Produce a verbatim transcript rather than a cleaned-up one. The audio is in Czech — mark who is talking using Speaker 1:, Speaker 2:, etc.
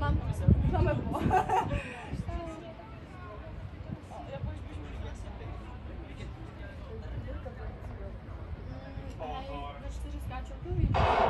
Speaker 1: Mam, mamy było. Hej, za cztery skaczą, tu widzisz.